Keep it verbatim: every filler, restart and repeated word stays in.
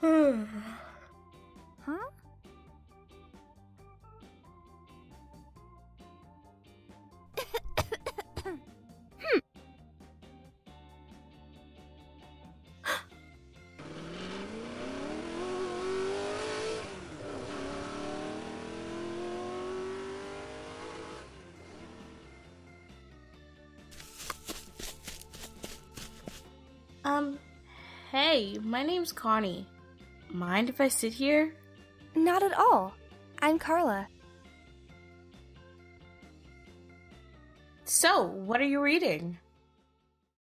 Huh? Um, hey, my name's Connie. Mind if I sit here? Not at all. I'm Carla. So, what are you reading?